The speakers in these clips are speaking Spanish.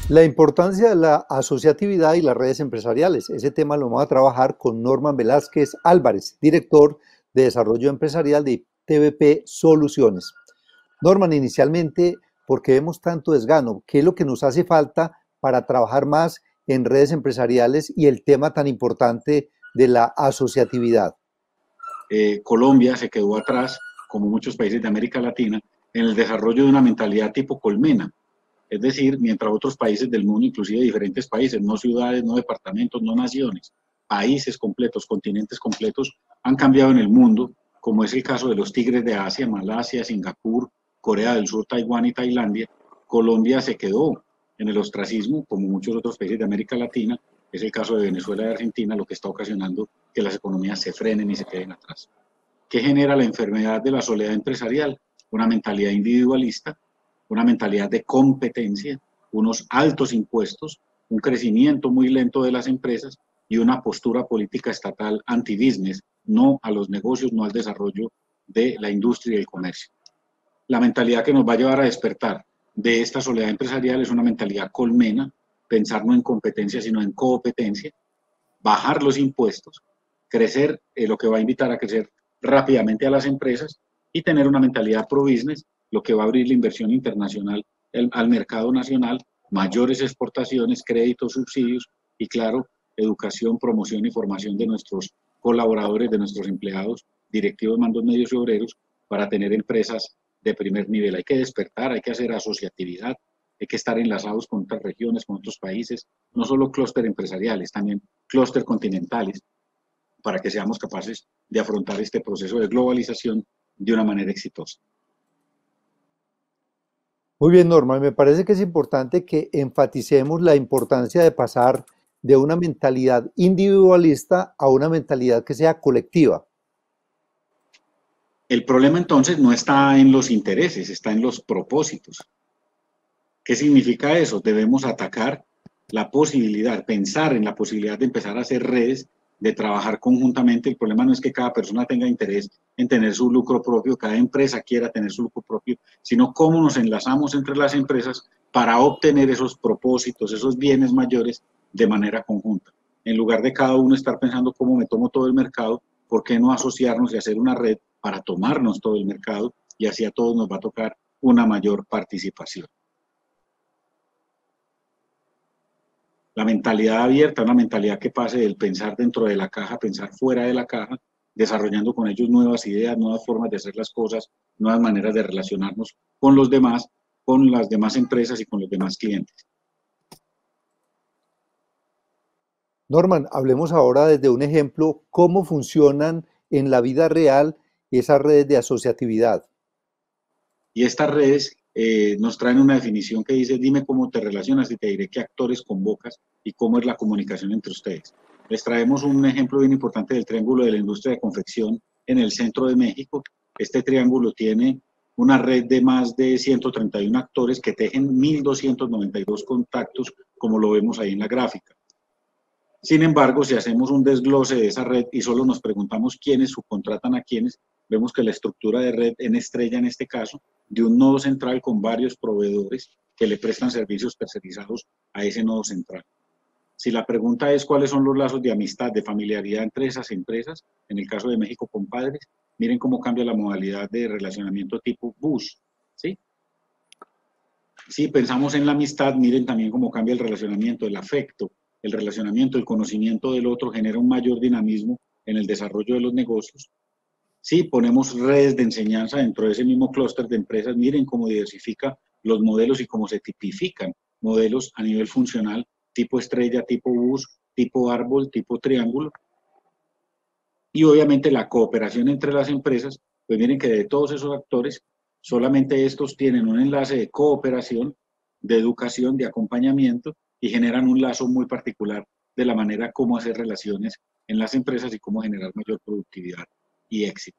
La importancia de la asociatividad y las redes empresariales. Ese tema lo vamos a trabajar con Norman Velázquez Álvarez, director de Desarrollo Empresarial de TVP Soluciones. Norman, inicialmente, ¿por qué vemos tanto desgano? ¿Qué es lo que nos hace falta para trabajar más en redes empresariales y el tema tan importante de la asociatividad? Colombia se quedó atrás, como muchos países de América Latina, en el desarrollo de una mentalidad tipo colmena. Es decir, mientras otros países del mundo, inclusive diferentes países, no ciudades, no departamentos, no naciones, países completos, continentes completos, han cambiado en el mundo, como es el caso de los tigres de Asia, Malasia, Singapur, Corea del Sur, Taiwán y Tailandia. Colombia se quedó en el ostracismo, como muchos otros países de América Latina. Es el caso de Venezuela y Argentina, lo que está ocasionando que las economías se frenen y se queden atrás. ¿Qué genera la enfermedad de la soledad empresarial? Una mentalidad individualista, una mentalidad de competencia, unos altos impuestos, un crecimiento muy lento de las empresas y una postura política estatal anti-business, no a los negocios, no al desarrollo de la industria y el comercio. La mentalidad que nos va a llevar a despertar de esta soledad empresarial es una mentalidad colmena, pensar no en competencia, sino en competencia, bajar los impuestos, crecer, lo que va a invitar a crecer rápidamente a las empresas y tener una mentalidad pro-business, lo que va a abrir la inversión internacional al mercado nacional, mayores exportaciones, créditos, subsidios y, claro, educación, promoción y formación de nuestros colaboradores, de nuestros empleados, directivos, mandos medios y obreros, para tener empresas de primer nivel. Hay que despertar, hay que hacer asociatividad, hay que estar enlazados con otras regiones, con otros países, no solo clúster empresariales, también clúster continentales, para que seamos capaces de afrontar este proceso de globalización de una manera exitosa. Muy bien, Norma, me parece que es importante que enfaticemos la importancia de pasar de una mentalidad individualista a una mentalidad que sea colectiva. El problema entonces no está en los intereses, está en los propósitos. ¿Qué significa eso? Debemos atacar la posibilidad, pensar en la posibilidad de empezar a hacer redes, de trabajar conjuntamente. El problema no es que cada persona tenga interés en tener su lucro propio, cada empresa quiera tener su lucro propio, sino cómo nos enlazamos entre las empresas para obtener esos propósitos, esos bienes mayores de manera conjunta. En lugar de cada uno estar pensando cómo me tomo todo el mercado, ¿por qué no asociarnos y hacer una red para tomarnos todo el mercado? Y así a todos nos va a tocar una mayor participación. La mentalidad abierta, una mentalidad que pase del pensar dentro de la caja, pensar fuera de la caja, desarrollando con ellos nuevas ideas, nuevas formas de hacer las cosas, nuevas maneras de relacionarnos con los demás, con las demás empresas y con los demás clientes. Norman, hablemos ahora desde un ejemplo, cómo funcionan en la vida real esas redes de asociatividad. Y estas redes nos traen una definición que dice, dime cómo te relacionas y te diré qué actores convocas y cómo es la comunicación entre ustedes. Les traemos un ejemplo bien importante del triángulo de la industria de confección en el centro de México. Este triángulo tiene una red de más de 131 actores que tejen 1.292 contactos, como lo vemos ahí en la gráfica. Sin embargo, si hacemos un desglose de esa red y solo nos preguntamos quiénes subcontratan a quiénes, vemos que la estructura de red en estrella, en este caso, de un nodo central con varios proveedores que le prestan servicios tercerizados a ese nodo central. Si la pregunta es cuáles son los lazos de amistad, de familiaridad entre esas empresas, en el caso de México, compadres, miren cómo cambia la modalidad de relacionamiento tipo bus, ¿sí? Si pensamos en la amistad, miren también cómo cambia el relacionamiento, el afecto, el relacionamiento, el conocimiento del otro genera un mayor dinamismo en el desarrollo de los negocios. Si ponemos redes de enseñanza dentro de ese mismo clúster de empresas, miren cómo diversifica los modelos y cómo se tipifican modelos a nivel funcional, tipo estrella, tipo bus, tipo árbol, tipo triángulo. Y obviamente la cooperación entre las empresas, pues miren que de todos esos actores, solamente estos tienen un enlace de cooperación, de educación, de acompañamiento y generan un lazo muy particular de la manera como hacer relaciones en las empresas y cómo generar mayor productividad y éxito.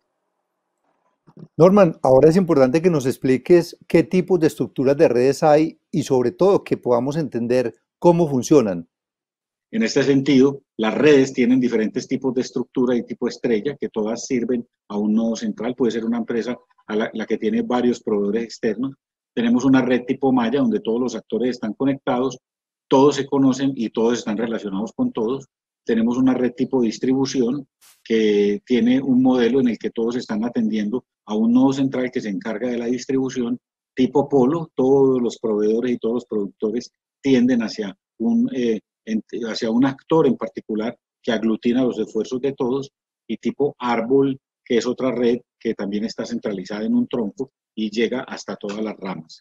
Norman, ahora es importante que nos expliques qué tipos de estructuras de redes hay y sobre todo que podamos entender cómo funcionan. En este sentido, las redes tienen diferentes tipos de estructura y tipo estrella, que todas sirven a un nodo central. Puede ser una empresa a la que tiene varios proveedores externos. Tenemos una red tipo malla, donde todos los actores están conectados, todos se conocen y todos están relacionados con todos. Tenemos una red tipo distribución que tiene un modelo en el que todos están atendiendo a un nodo central que se encarga de la distribución, tipo polo. Todos los proveedores y todos los productores tienden hacia un actor en particular que aglutina los esfuerzos de todos, y tipo árbol, que es otra red que también está centralizada en un tronco y llega hasta todas las ramas.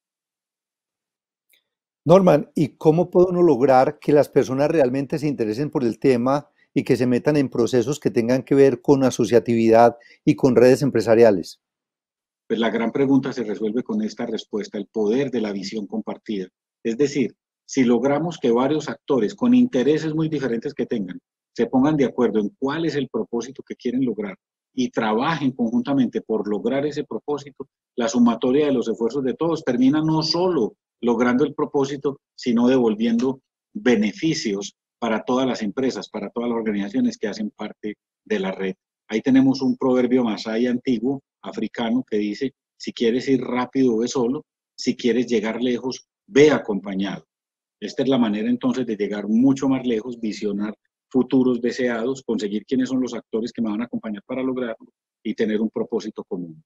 Norman, ¿y cómo puede uno lograr que las personas realmente se interesen por el tema y que se metan en procesos que tengan que ver con asociatividad y con redes empresariales? Pues la gran pregunta se resuelve con esta respuesta: el poder de la visión compartida. Es decir, si logramos que varios actores con intereses muy diferentes que tengan se pongan de acuerdo en cuál es el propósito que quieren lograr y trabajen conjuntamente por lograr ese propósito, la sumatoria de los esfuerzos de todos termina no solo logrando el propósito, sino devolviendo beneficios para todas las empresas, para todas las organizaciones que hacen parte de la red. Ahí tenemos un proverbio masái antiguo, africano, que dice: si quieres ir rápido, ve solo; si quieres llegar lejos, ve acompañado. Esta es la manera entonces de llegar mucho más lejos, visionar futuros deseados, conseguir quiénes son los actores que me van a acompañar para lograrlo y tener un propósito común.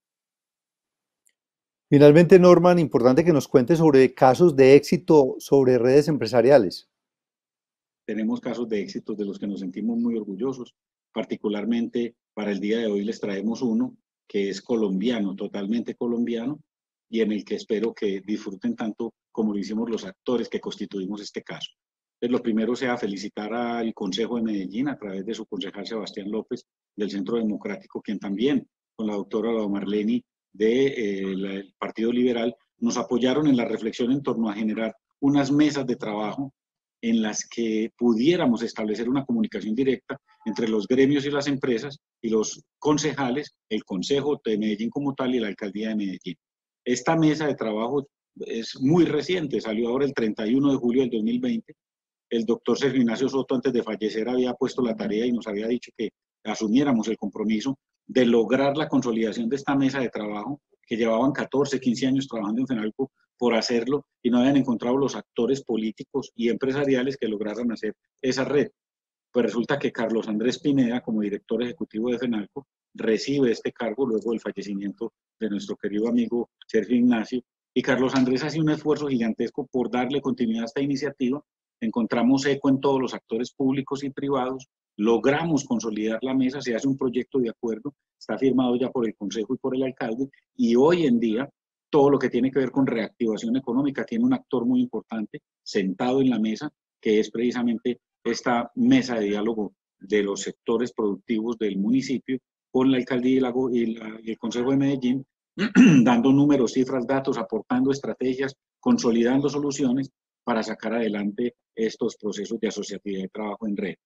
Finalmente, Norman, importante que nos cuente sobre casos de éxito sobre redes empresariales. Tenemos casos de éxitos de los que nos sentimos muy orgullosos. Particularmente para el día de hoy les traemos uno que es colombiano, totalmente colombiano, y en el que espero que disfruten tanto como lo hicimos los actores que constituimos este caso. Entonces, lo primero sea felicitar al Consejo de Medellín a través de su concejal Sebastián López del Centro Democrático, quien también con la doctora Laura Marleni del Partido Liberal nos apoyaron en la reflexión en torno a generar unas mesas de trabajo en las que pudiéramos establecer una comunicación directa entre los gremios y las empresas y los concejales, el Consejo de Medellín como tal y la Alcaldía de Medellín. Esta mesa de trabajo es muy reciente, salió ahora el 31 de julio del 2020. El doctor Sergio Ignacio Soto, antes de fallecer, había puesto la tarea y nos había dicho que asumiéramos el compromiso de lograr la consolidación de esta mesa de trabajo, que llevaban 14, 15 años trabajando en FENALCO por hacerlo y no habían encontrado los actores políticos y empresariales que lograran hacer esa red. Pues resulta que Carlos Andrés Pineda, como director ejecutivo de FENALCO, recibe este cargo luego del fallecimiento de nuestro querido amigo Sergio Ignacio, y Carlos Andrés hace un esfuerzo gigantesco por darle continuidad a esta iniciativa. Encontramos eco en todos los actores públicos y privados, logramos consolidar la mesa, se hace un proyecto de acuerdo, está firmado ya por el Consejo y por el alcalde, y hoy en día todo lo que tiene que ver con reactivación económica tiene un actor muy importante sentado en la mesa, que es precisamente esta mesa de diálogo de los sectores productivos del municipio con la alcaldía y el Consejo de Medellín, dando números, cifras, datos, aportando estrategias, consolidando soluciones para sacar adelante estos procesos de asociatividad de trabajo en red.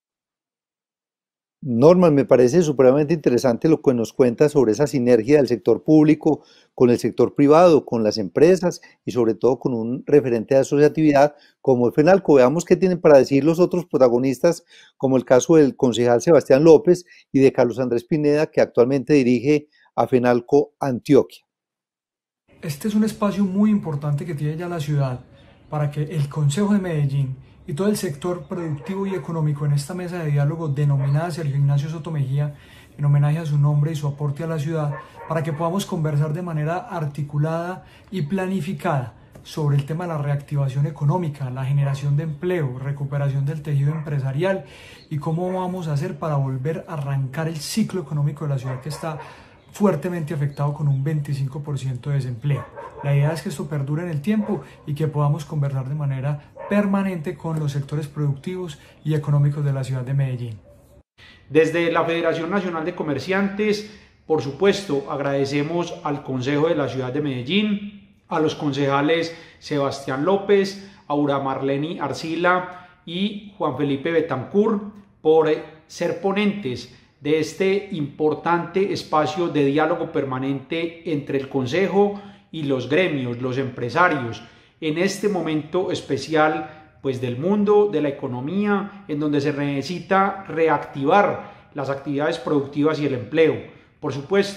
Norman, me parece supremamente interesante lo que nos cuenta sobre esa sinergia del sector público con el sector privado, con las empresas y sobre todo con un referente de asociatividad como el FENALCO. Veamos qué tienen para decir los otros protagonistas, como el caso del concejal Sebastián López y de Carlos Andrés Pineda, que actualmente dirige a FENALCO Antioquia. Este es un espacio muy importante que tiene ya la ciudad para que el Consejo de Medellín y todo el sector productivo y económico en esta mesa de diálogo denominada Sergio Ignacio Soto Mejía, en homenaje a su nombre y su aporte a la ciudad, para que podamos conversar de manera articulada y planificada sobre el tema de la reactivación económica, la generación de empleo, recuperación del tejido empresarial y cómo vamos a hacer para volver a arrancar el ciclo económico de la ciudad, que está fuertemente afectado con un 25% de desempleo. La idea es que esto perdure en el tiempo y que podamos conversar de manera permanente con los sectores productivos y económicos de la ciudad de Medellín. Desde la Federación Nacional de Comerciantes, por supuesto, agradecemos al Consejo de la Ciudad de Medellín, a los concejales Sebastián López, Aura Marleni Arcila y Juan Felipe Betancourt por ser ponentes de este importante espacio de diálogo permanente entre el Consejo y los gremios, los empresarios, en este momento especial pues del mundo, de la economía, en donde se necesita reactivar las actividades productivas y el empleo. Por supuesto,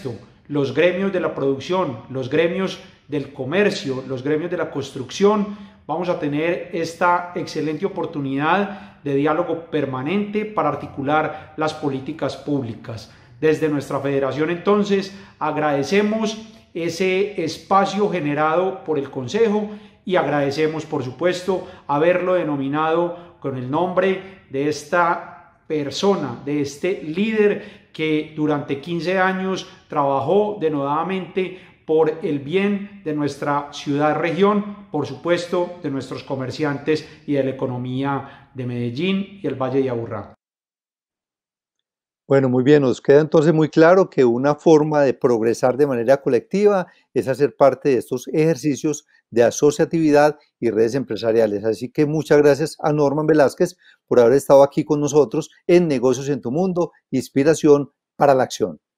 los gremios de la producción, los gremios del comercio, los gremios de la construcción, vamos a tener esta excelente oportunidad de diálogo permanente para articular las políticas públicas. Desde nuestra federación, entonces, agradecemos ese espacio generado por el Consejo y agradecemos, por supuesto, haberlo denominado con el nombre de esta persona, de este líder que durante 15 años trabajó denodadamente por el bien de nuestra ciudad-región, por supuesto, de nuestros comerciantes y de la economía de Medellín y el Valle de Aburrá. Bueno, muy bien, nos queda entonces muy claro que una forma de progresar de manera colectiva es hacer parte de estos ejercicios de asociatividad y redes empresariales. Así que muchas gracias a Norman Velázquez por haber estado aquí con nosotros en Negocios en tu Mundo, inspiración para la acción.